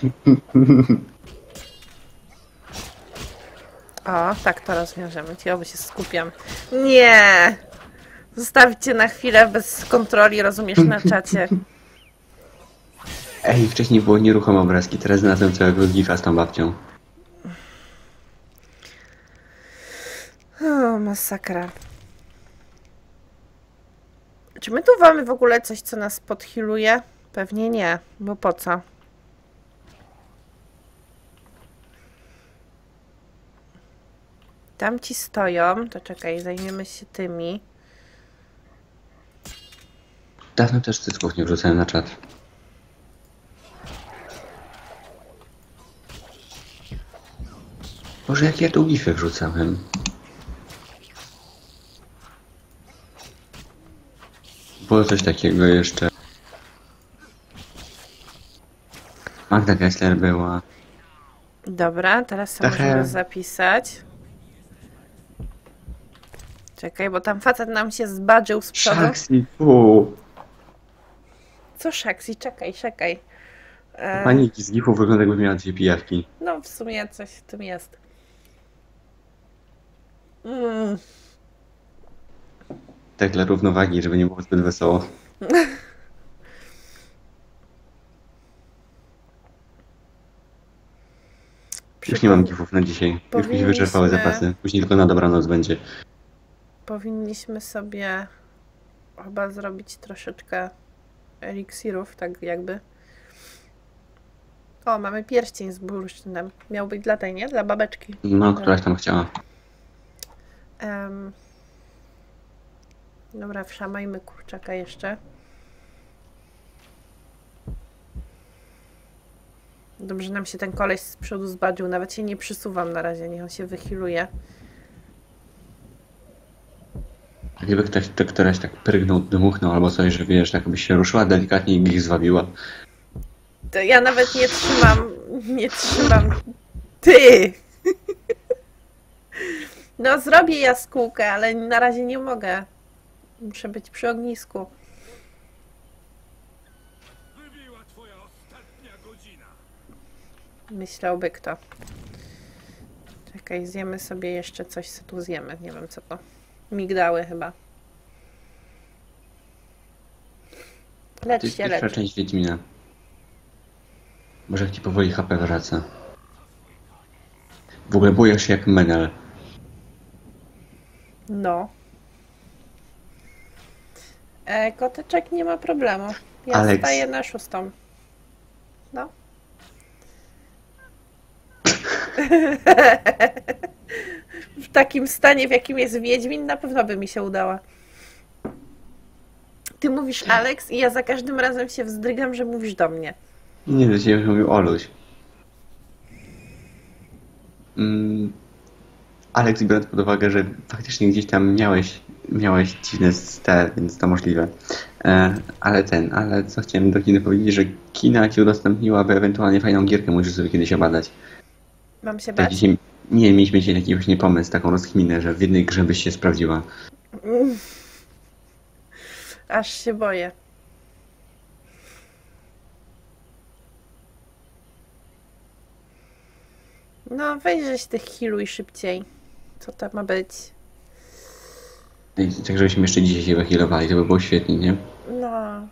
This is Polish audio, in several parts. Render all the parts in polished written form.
O, tak to rozwiążemy. Ciągle się skupiam. Nie! Zostawcie na chwilę bez kontroli, rozumiesz, na czacie. Ej, wcześniej było nieruchome obrazki, teraz znalazłem całego gifa z tą babcią. O, masakra. Czy my tu mamy w ogóle coś, co nas podhealuje? Pewnie nie, bo po co? Tam ci stoją, to czekaj, zajmiemy się tymi. Dawno też cycków nie wrzucałem na czat. Boże, jak ja tu gify wrzucałem. Było coś takiego jeszcze. Magda Gessler była. Dobra, teraz sobie Trochę. możemy zapisać. Czekaj, bo tam facet nam się zbadżył z przodu. Shaxi, fu. Co Shaxi? Czekaj, czekaj. Paniki z gifów wygląda, jakby miała 2 pijawki. No, w sumie coś w tym jest. Tak dla równowagi, żeby nie było zbyt wesoło. Już nie mam gifów na dzisiaj. Już mi się wyczerpały zapasy. Później tylko na dobranoc będzie. Powinniśmy sobie chyba zrobić troszeczkę eliksirów, tak jakby. O, mamy pierścień z bursztynem. Miał być dla tej, nie? Dla babeczki. No, któraś tam chciała. Dobra, wszamajmy kurczaka jeszcze. Dobrze nam się ten koleś z przodu zbadził. Nawet się nie przysuwam na razie, niech on się wychiluje. Gdyby któraś tak prygnął, dmuchnął albo coś, że wiesz, tak byś się ruszyła delikatnie i ich zwabiła. To ja nawet nie trzymam. Nie trzymam. Ty! No, zrobię jaskółkę, ale na razie nie mogę. Muszę być przy ognisku. Wybiła twoja ostatnia godzina. Myślałby kto. Czekaj, zjemy sobie jeszcze coś, co tu zjemy. Nie wiem co to. Migdały chyba. To Lecz jest się, pierwsza lecz. część Wiedźmina. Może jak ci powoli HP wraca. W ogóle boję się jak Menel. No. Koteczek nie ma problemu. Ja Alex. staję na 6. No. W takim stanie, w jakim jest Wiedźmin, na pewno by mi się udała. Ty mówisz Alex i ja za każdym razem się wzdrygam, że mówisz do mnie. Nie, do ciebie mówił Oluś. Aleks, biorąc pod uwagę, że faktycznie gdzieś tam miałeś dziwne te, więc to możliwe. Ale co chciałem do Kiny powiedzieć, że Kina ci udostępniła, by ewentualnie fajną gierkę musisz sobie kiedyś obadać. Mam się Tak bać. dzisiaj, nie, mieliśmy dzisiaj taki właśnie pomysł, taką rozkminę, że w jednej grze byś się sprawdziła. Aż się boję. No, weź żeś tych healuj szybciej. Co to ma być? I tak żebyśmy jeszcze dzisiaj się wyhealowali, to by było świetnie, nie? No.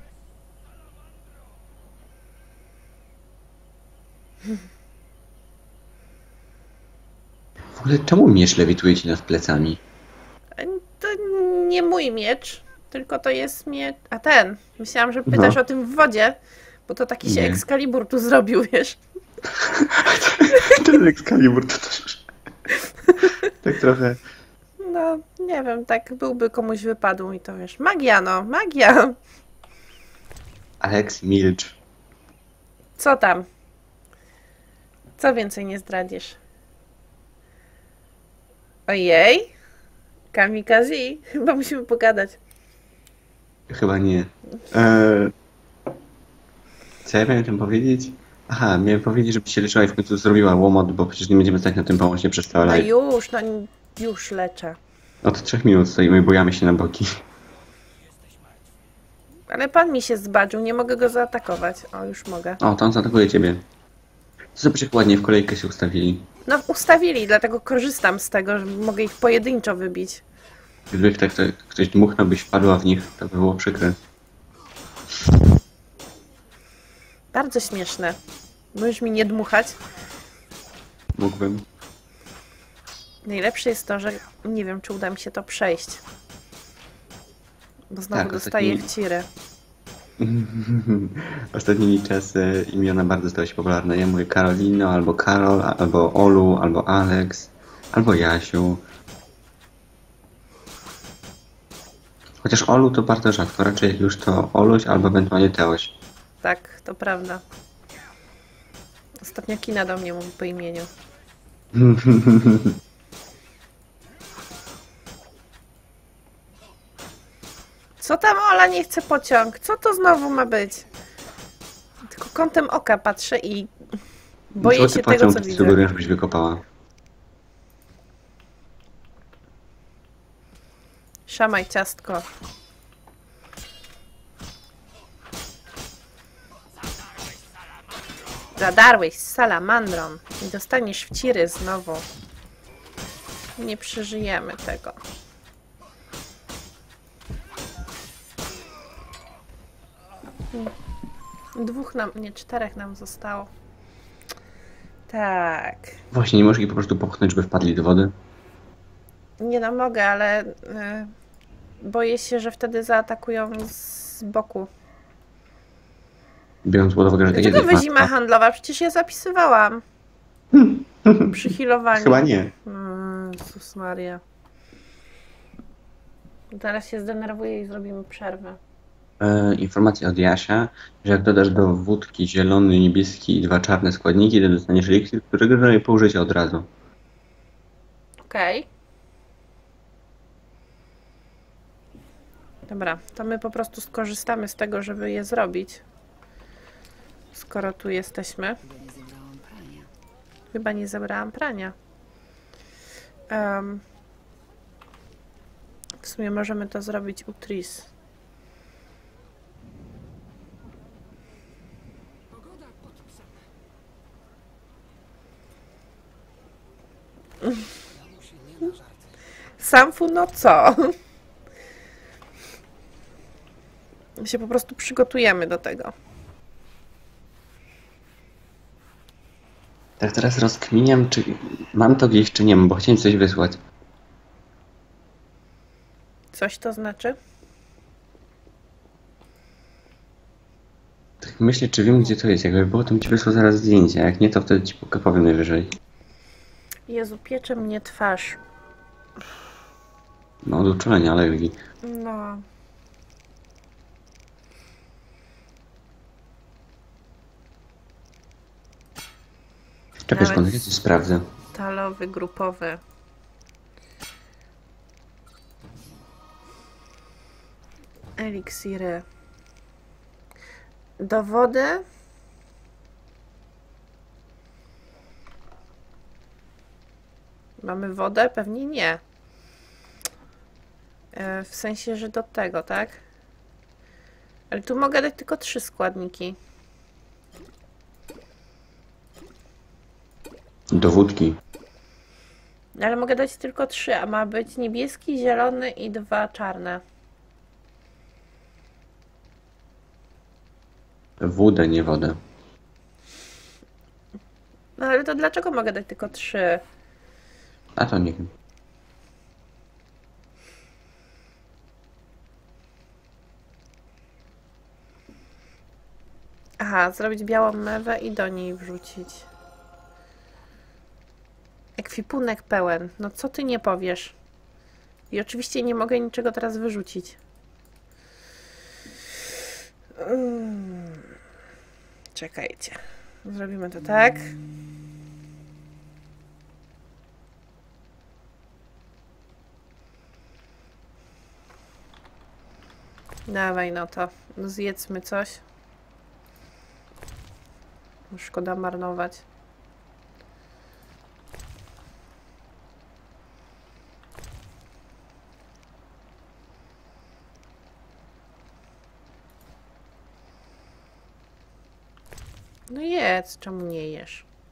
W ogóle czemu miecz lewituje ci nad plecami? To nie mój miecz, tylko to jest miecz... A ten. Myślałam, że pytasz o tym w wodzie, bo to taki się Nie. Excalibur tu zrobił, wiesz. Ten Excalibur to też... Tak trochę... No, nie wiem, tak byłby komuś wypadł i to wiesz. Magia, no, magia. Alex, milcz. Co tam? Co więcej nie zdradzisz? Ojej? Kamikaze? Chyba musimy pogadać. Chyba nie. Co ja miałem tym powiedzieć? Aha, miałem powiedzieć, żeby się leczyła i w końcu zrobiła łomot, bo przecież nie będziemy stać na tym połącznie przez całe No live. już, no już leczę. Od 3 minut stoimy i bujamy się na boki. Ale pan mi się zbadził, nie mogę go zaatakować. O, już mogę. O, to on zaatakuje ciebie. Zobacz, jak ładnie w kolejkę się ustawili. No ustawili, dlatego korzystam z tego, że mogę ich pojedynczo wybić. Gdyby tak ktoś dmuchnął, byś wpadła w nich, to by było przykre. Bardzo śmieszne. Możesz mi nie dmuchać. Mógłbym. Najlepsze jest to, że nie wiem, czy uda mi się to przejść. Bo znowu Tak, dostaję ostatni- wciry. Ostatnimi czasy imiona bardzo stały się popularne. Ja mówię Karolino, albo Karol, albo Olu, albo Alex, albo Jasiu. Chociaż Olu to bardzo rzadko, raczej jak już to Oluś albo ewentualnie Teoś. Tak, to prawda. Ostatnio Kina do mnie mówi po imieniu. Co tam, Ola, nie chce pociąg? Co to znowu ma być? Tylko kątem oka patrzę i boję Złoty się tego, pociąg co ci widzę. sugeruję, żebyś wykopała. Szamaj ciastko. Zadarłeś z salamandrą i dostaniesz wciry znowu. Nie przeżyjemy tego. Dwóch nam, nie, czterech nam zostało. Tak. Właśnie, nie możesz ich po prostu popchnąć, żeby wpadli do wody? Nie no, mogę, ale boję się, że wtedy zaatakują z boku. Biorąc pod uwagę, że takie Dlaczego coś ma- wyzima handlowa? Przecież ja zapisywałam. Przy healowaniu. Chyba nie. Jezus Maria. Teraz się zdenerwuję i zrobimy przerwę. Informacja od Jasia, że jak dodasz do wódki zielony, niebieski i 2 czarne składniki, to dostaniesz eliksir, którego daje po użyciu od razu. Okej. Dobra, to my po prostu skorzystamy z tego, żeby je zrobić. Skoro tu jesteśmy. Chyba nie zebrałam prania. W sumie możemy to zrobić u Tris. Samfu, no co? Się po prostu przygotujemy do tego. Tak teraz rozkminiam, czy mam to gdzieś, czy nie mam, bo chciałem coś wysłać. Coś to znaczy? Tak myślę, czy wiem, gdzie to jest. Jakby było, to bym ci wysłał zaraz zdjęcie, a jak nie, to wtedy ci powiem najwyżej. Jezu, piecze mnie twarz. No, od uczulenia alergii. No. Czekaj, Nawet- skąd ja coś sprawdzę. Stalowy, grupowy. Eliksiry. Do wody. Mamy wodę? Pewnie nie. W sensie, że do tego, tak? Ale tu mogę dać tylko 3 składniki. Do wódki. Ale mogę dać tylko 3, a ma być niebieski, zielony i 2 czarne. Wódę, nie wodę. No ale to dlaczego mogę dać tylko 3? A to nie wiem. Aha, zrobić białą mewę i do niej wrzucić. Ekwipunek pełen. No co ty nie powiesz? I oczywiście nie mogę niczego teraz wyrzucić. Czekajcie. Zrobimy to tak. Dawaj, no to zjedzmy coś. Szkoda marnować. No jedz, czemu nie jesz?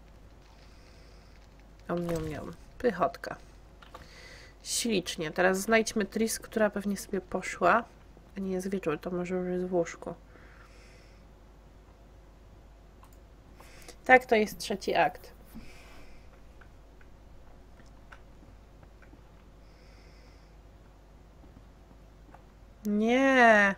Om. Pychotka. Ślicznie. Teraz znajdźmy Tris, która pewnie sobie poszła. A nie jest wieczór, to może już jest w łóżku. Tak, to jest trzeci akt. Nie.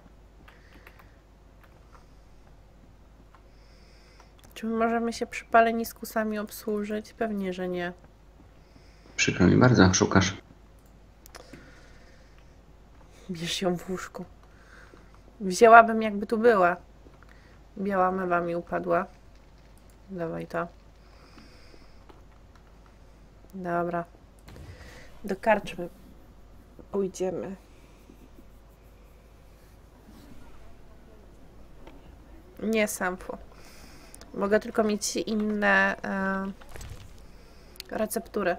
Czy my możemy się przy palenisku sami obsłużyć? Pewnie, że nie. Przykro mi bardzo, szukasz. Bierz ją w łóżku. Wzięłabym, jakby tu była. Biała mewa mi upadła. Dawaj to. Dobra. Do karczmy pójdziemy. Nie sampu. Mogę tylko mieć inne receptury.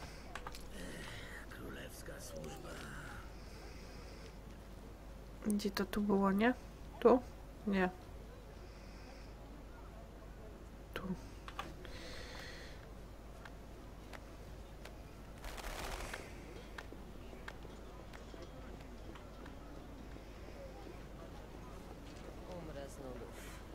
Gdzie to tu było, nie? Tu? Nie. Tu. Umrę z nudów.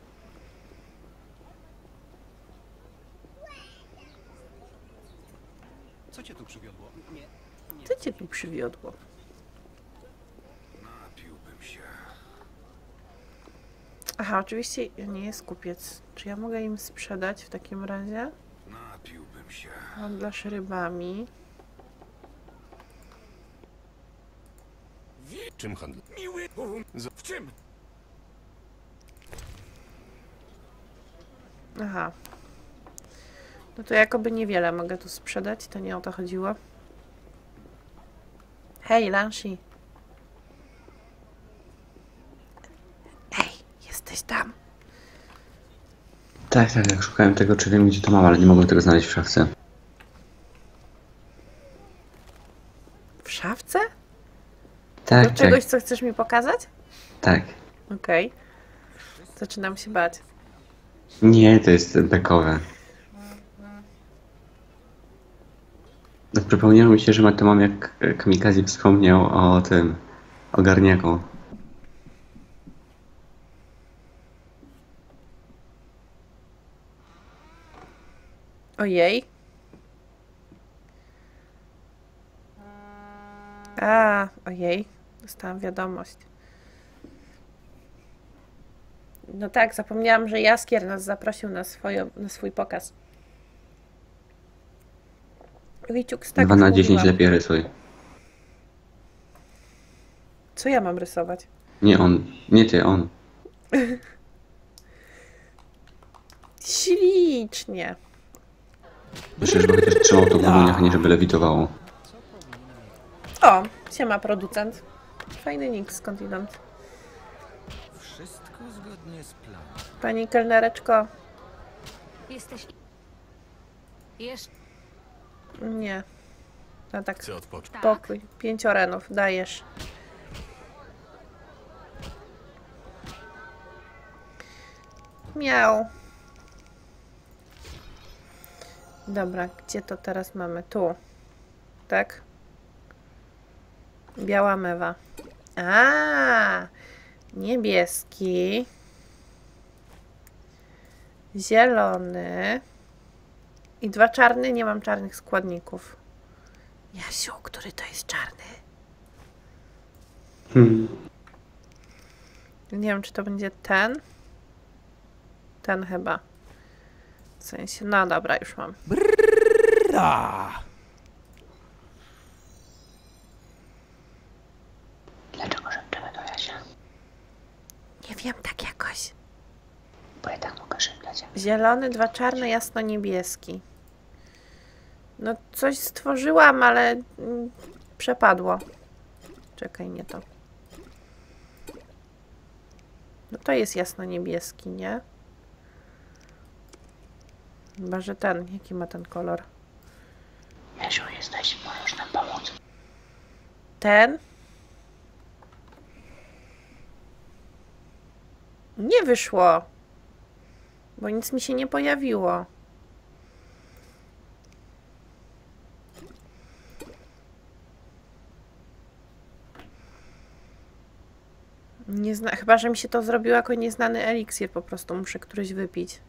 Co cię tu przywiodło? Nie. Co cię tu przywiodło? Napiłbym się. Aha, oczywiście nie jest kupiec. Czy ja mogę im sprzedać w takim razie? Napiłbym się. Handlarz rybami. Czym handl? Miły. W czym? Aha. No to jakoby niewiele mogę tu sprzedać, to nie o to chodziło. Hej, Lanshi. Hej, jesteś tam. Tak, szukałem tego, czy wiem, gdzie to mam, ale nie mogłem tego znaleźć w szafce. W szafce? Tak, Do czegoś, co chcesz mi pokazać? tak. Okej. Zaczynam się bać. Nie, to jest bekowe. No, przypomniało mi się, że to mam, jak Kamikaze wspomniał o tym, o garniaku. Ojej. A, ojej. Dostałam wiadomość. No tak, zapomniałam, że Jaskier nas zaprosił na swój pokaz. Wiciuk, tak 2 już na 10 mówiłam. lepiej rysuj. Co ja mam rysować? Nie on, nie ty, on. Ślicznie. Żeby chociaż trzymał to w dłoniach, a nie żeby lewitowało. O, siema producent. Fajny nick skądinąd. Wszystko zgodnie z planem. Pani kelnereczko. Jesteś... Jeszcze... Nie. No tak, Chcę odpocząć. spokój. 5 orenów, dajesz. Miał. Dobra, gdzie to teraz mamy? Tu. Tak? Biała mewa. A, niebieski. Zielony. I 2 czarne. Nie mam czarnych składników. Jasiu, który to jest czarny? Nie wiem, czy to będzie ten. Ten chyba. W sensie, no dobra, już mam. Dlaczego szepczemy do Jasia? Nie wiem, tak jakoś. Bo ja tak mogę szeptać. Zielony, 2 czarne, jasno-niebieski. No, coś stworzyłam, ale przepadło. Czekaj, nie to. No to jest jasno-niebieski, nie? Chyba, że ten. Jaki ma ten kolor? Jasiu, jesteś, możesz nam pomóc. Ten? Nie wyszło. Bo nic mi się nie pojawiło. Nie zna... Chyba, że mi się to zrobiło jako nieznany eliksir, po prostu muszę któryś wypić.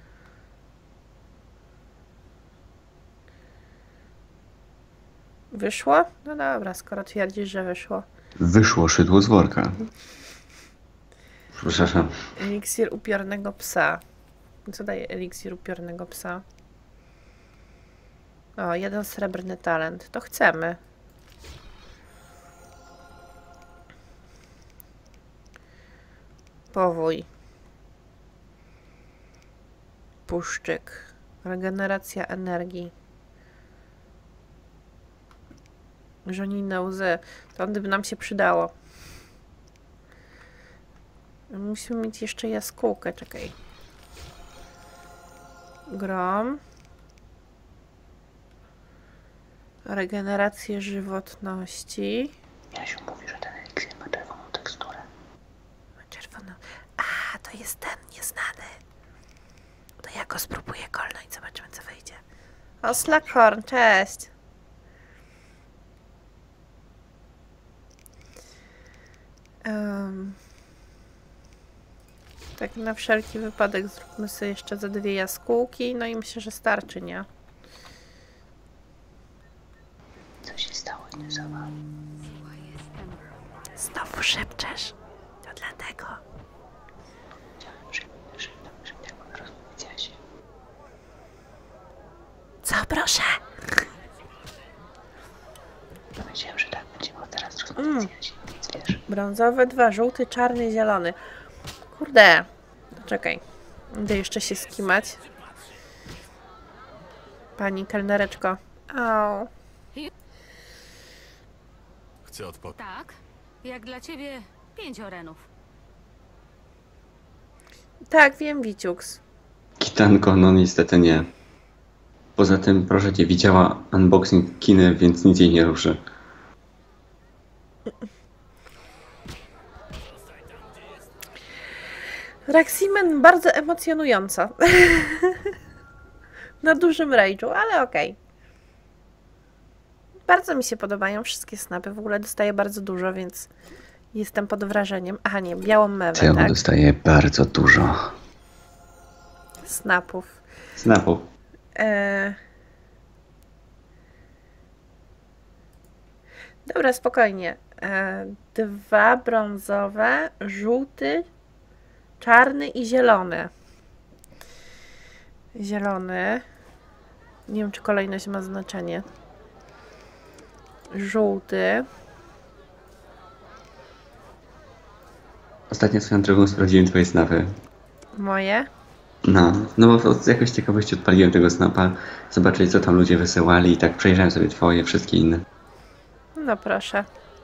Wyszło? No dobra, skoro twierdzisz, że wyszło. Wyszło szydło z worka. Przepraszam. Eliksir upiornego psa. Co daje eliksir upiornego psa? O, 1 srebrny talent. To chcemy. Powój. Puszczyk. Regeneracja energii. Żonijne łzy. To by nam się przydało. Musimy mieć jeszcze jaskółkę. Czekaj. Grom. Regenerację żywotności. Jasiu mówi, że ten eliksir ma czerwoną teksturę. Ma czerwoną. A, to jest ten nieznany. To ja go spróbuję kolnąć. Zobaczymy, co wyjdzie. O, Slackhorn, cześć. Tak na wszelki wypadek zróbmy sobie jeszcze ze 2 jaskółki. No i myślę, że starczy, nie? Co się stało, Inezowa? Znowu szepczesz. To dlatego. Co, proszę? Powiedziałem, że tak będziemy teraz rozmawiać, więc wiesz. Brązowy 2, żółty, czarny, zielony. Kurde. Czekaj. Idę jeszcze się skimać. Pani kelnereczko. Au. Chcę odpocząć. Tak? Jak dla ciebie 5 orenów. Tak, wiem, Wiciuks. Kitanko, no niestety nie. Poza tym, proszę cię, widziała unboxing kiny, więc nic jej nie ruszy. Raximen bardzo emocjonująco. Na dużym rage'u, ale okej. Bardzo mi się podobają wszystkie snapy. W ogóle dostaję bardzo dużo, więc jestem pod wrażeniem. Aha, nie, białą mewę, Ja tak? dostaję bardzo dużo. Snapów. Snapów. Dobra, spokojnie. 2 brązowe, żółty, czarny i zielony. Zielony. Nie wiem, czy kolejność ma znaczenie. Żółty. Ostatnio swoją drogą sprawdziłem twoje snapy. Moje. No bo z jakoś ciekawości odpaliłem tego snapa, zobaczyć co tam ludzie wysyłali i tak przejrzałem sobie twoje, wszystkie inne. No proszę.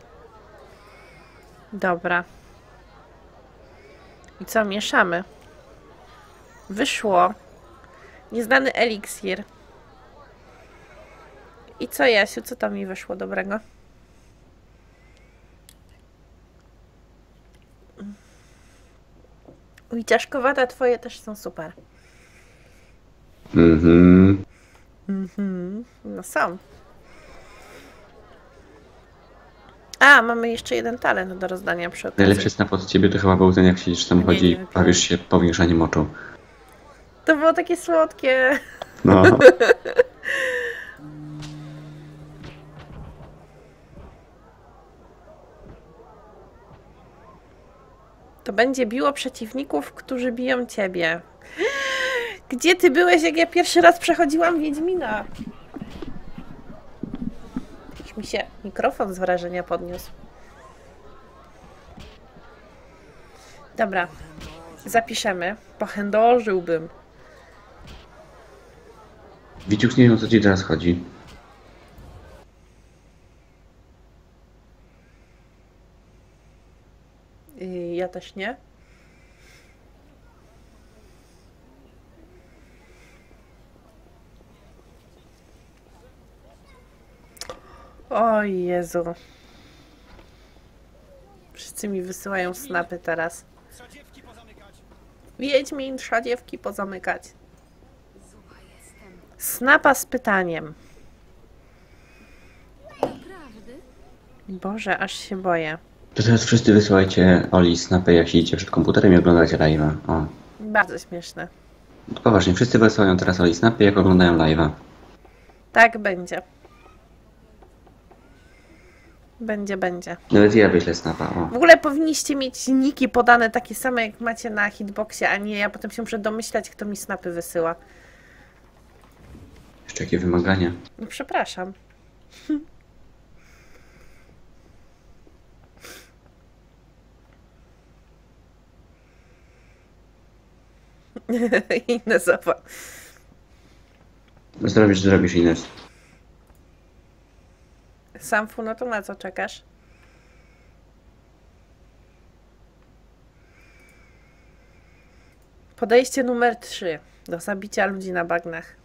Dobra. I co, mieszamy? Wyszło. Nieznany eliksir. I co, Jasiu, co tam mi wyszło dobrego? Ciężkowate twoje też są super. No są. A, mamy jeszcze 1 talent do rozdania przy okazji. Najlepszy snap od ciebie to chyba był ten, jak siedzisz w samochodzie i bawisz się powiększaniem oczu. To było takie słodkie. No. To będzie biło przeciwników, którzy biją ciebie. Gdzie ty byłeś, jak ja pierwszy raz przechodziłam Wiedźmina? Już mi się mikrofon z wrażenia podniósł. Dobra. Zapiszemy. Pochędożyłbym. Wiciuks, nie wiem o co ci teraz chodzi. Ja też nie. O Jezu. Wszyscy mi wysyłają snapy teraz. Wiedźmin, trzeba dziewki pozamykać. Snapa z pytaniem. Naprawdę? Boże, aż się boję. To teraz wszyscy wysyłajcie Oli snapy, jak siedzicie przed komputerem i oglądacie live'a. O. Bardzo śmieszne. To poważnie, wszyscy wysyłają teraz Oli snapy, jak oglądają live'a. Tak będzie. Będzie. Nawet ja wyślę snapa, o. W ogóle powinniście mieć niki podane takie same, jak macie na hitboxie, a nie ja potem się muszę domyślać, kto mi snapy wysyła. Jeszcze jakie wymagania. No przepraszam. Inesowa. Zrobisz Ines. Samfu, no to na co czekasz? Podejście numer 3 do zabicia ludzi na bagnach.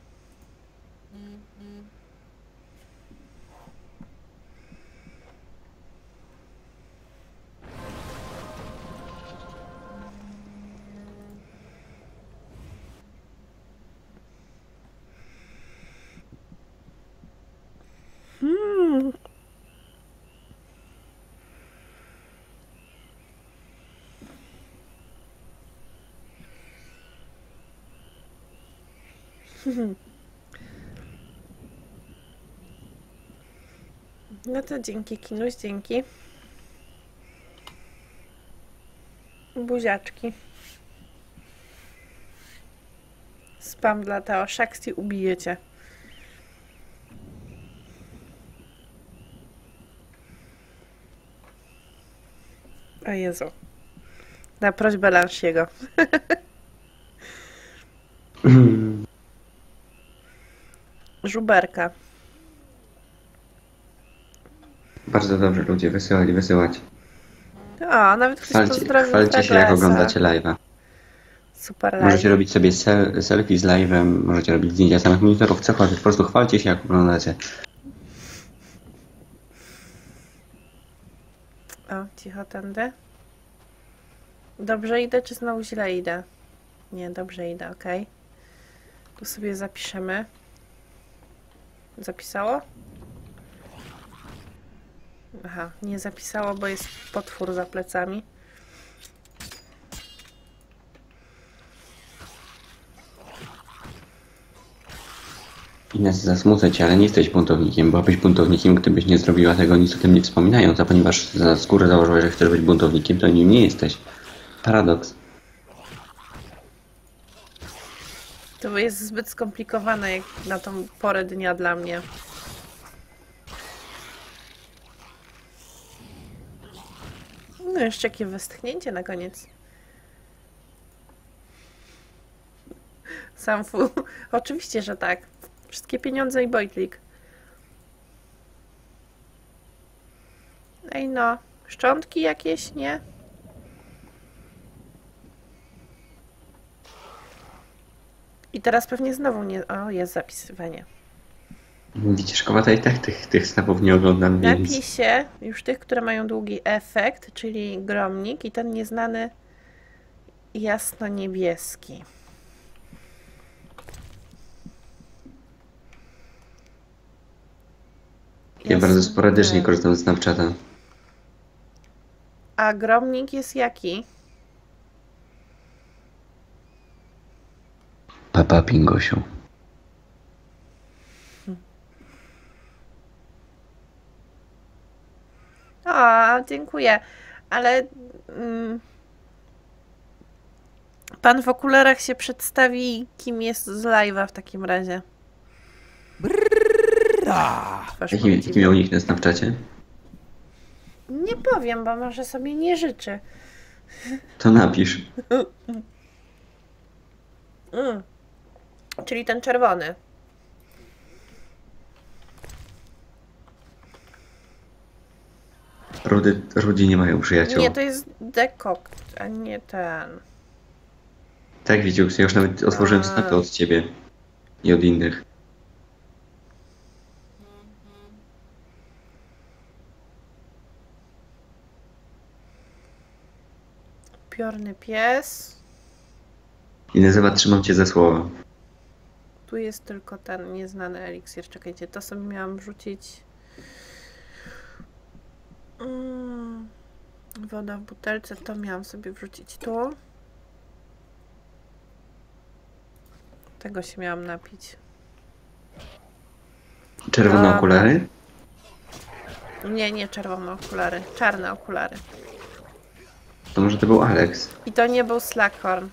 No to dzięki, Kinuś, dzięki. Buziaczki. Spam dla Teo. Shaxi ubijecie. O Jezu. Na prośbę Lansiego. Żuberka. Bardzo dobrze ludzie, wysyłać. O, nawet ktoś pozdrowił Chwalcie się, jak oglądacie live'a. Super live. Możecie robić sobie selfie z live'em, możecie robić zdjęcia samych monitorów, cokolwiek, po prostu chwalcie się, jak oglądacie. O, cicho tędy. Dobrze idę, czy znowu źle idę? Nie, dobrze idę, ok. Tu sobie zapiszemy. Zapisało? Aha, nie zapisało, bo jest potwór za plecami. Ines, zasmucę cię, ale nie jesteś buntownikiem. Byłabyś buntownikiem, gdybyś nie zrobiła tego nic o tym nie wspominając, a ponieważ z góry założyłeś, że chcesz być buntownikiem, to nim nie jesteś. Paradoks. To jest zbyt skomplikowane jak na tą porę dnia dla mnie. No jeszcze jakie westchnięcie na koniec. Samfu. Oczywiście, że tak. Wszystkie pieniądze i bojtlik. Ej no. Szczątki jakieś, nie? I teraz pewnie znowu nie... O, jest zapisywanie. Widzisz, Kowata, i tak tych snapów nie oglądam, więc... Napisie już tych, które mają długi efekt, czyli gromnik i ten nieznany jasno-niebieski. Ja bardzo sporadycznie korzystam z Snapchata. A gromnik jest jaki? Papa Pingosiu. O, dziękuję. Ale pan w okularach się przedstawi, kim jest z live'a w takim razie. Twarz Jaki podziwu. miał nick na Snapchacie? Nie powiem, bo może sobie nie życzy. To napisz. Czyli ten czerwony. Rudzi nie mają przyjaciół. Nie, to jest dekokt, a nie ten. Tak, Wiciuks, ja już nawet otworzyłem snapy od ciebie i od innych. Piorny pies. I nazywa Trzymam cię za słowa. Tu jest tylko ten nieznany eliksir. Czekajcie, to sobie miałam wrzucić. Woda w butelce, to miałam sobie wrzucić tu. Tego się miałam napić. Czerwone Dobra. okulary? Nie, nie czerwone okulary. Czarne okulary. To może to był Alex. I to nie był Slughorn.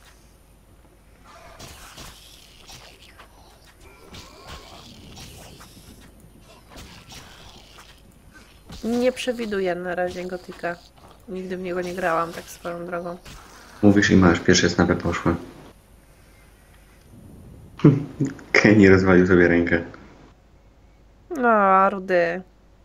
Nie przewiduję na razie Gotika. Nigdy w niego nie grałam, tak swoją drogą. Mówisz i masz, pierwsze snapy poszły. Kenny rozwalił sobie rękę. No, rudy.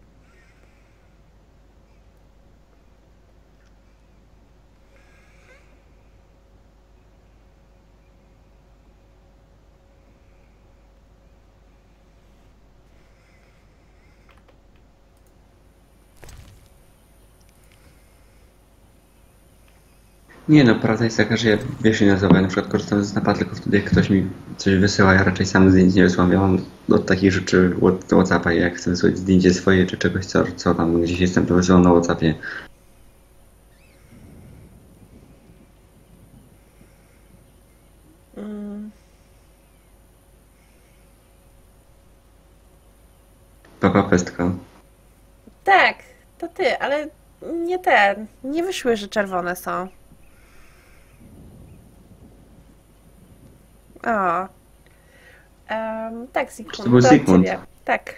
Nie no, prawda jest taka, że ja wiesz ile na przykład korzystam ze Snapa tylko wtedy, jak ktoś mi coś wysyła, ja raczej sam zdjęć nie wysyłam. Ja mam od takich rzeczy Whatsappa, jak chcę wysłać zdjęcie swoje czy czegoś, co tam gdzieś jestem, to wysyłam na Whatsappie. Papa Pestka. Tak, to ty, ale nie ten. Nie wyszły, że czerwone są. O. Tak, Zygmunt. To był od Zygmunt. ciebie. Tak.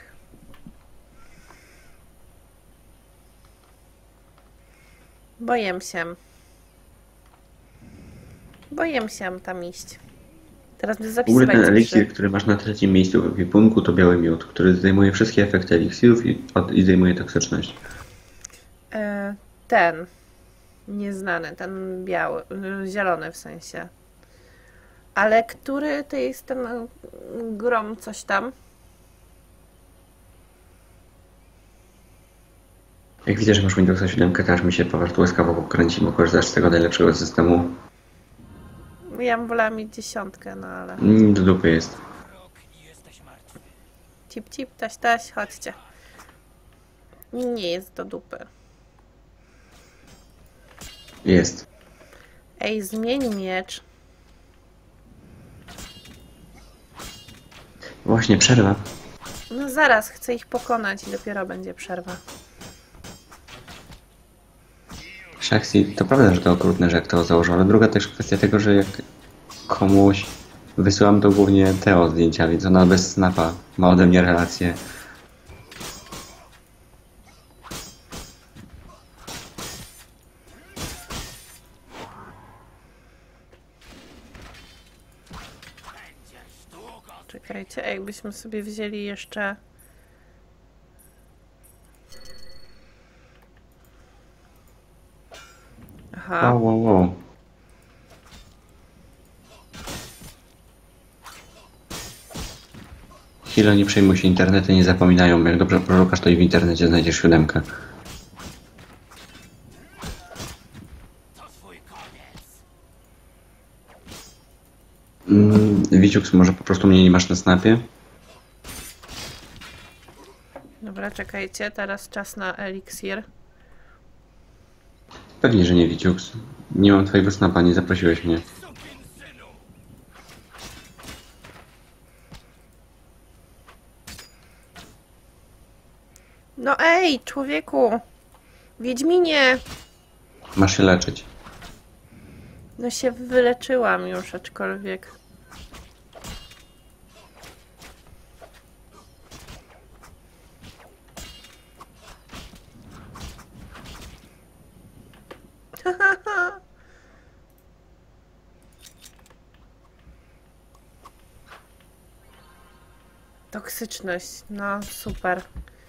Boję się. Boję się tam iść. Teraz będę W ogóle zapisywać. ten eliksir, który masz na trzecim miejscu w ekwipunku, to biały miód, który zdejmuje wszystkie efekty eliksirów i zdejmuje toksyczność. Ten. Nieznany, ten biały, zielony w sensie. Ale który to jest ten grom coś tam? Jak widzę, że masz Windowsa 7, to aż mi się po prostu łaskawo kręci, bo korzystasz z tego najlepszego systemu. Ja bym wolała mieć 10, no ale... Do dupy jest. Cip, cip, taś, taś, chodźcie. Nie jest do dupy. Jest. Ej, zmień miecz. Właśnie, przerwa. No zaraz, chcę ich pokonać i dopiero będzie przerwa. Shaxi, to prawda, że to okrutne, że jak to założył, ale druga też kwestia tego, że jak komuś wysyłam to głównie Teo zdjęcia, więc ona bez snapa ma ode mnie relację. Czekajcie, jakbyśmy sobie wzięli jeszcze... Aha. Wow. Chwilę, nie przejmuj się, internety nie zapominają. Jak dobrze poszukasz, to i w internecie znajdziesz 7. Wiciux, może po prostu mnie nie masz na snapie? Dobra, czekajcie, teraz czas na eliksir. Pewnie, że nie, Wiciux. Nie mam twojego snapa, nie zaprosiłeś mnie. No ej, człowieku! Wiedźminie! Masz się leczyć. No się wyleczyłam już, aczkolwiek... Toksyczność, no super.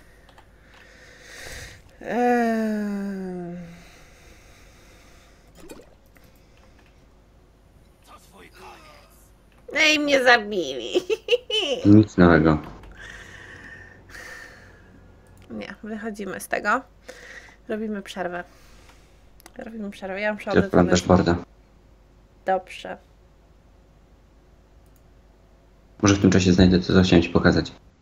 Ej, mnie zabili. Nic nowego. Nie, wychodzimy z tego. Robimy przerwę. Ja muszę Odpalam odebrać. dashboarda. Dobrze. Może w tym czasie znajdę to, co chciałem ci pokazać.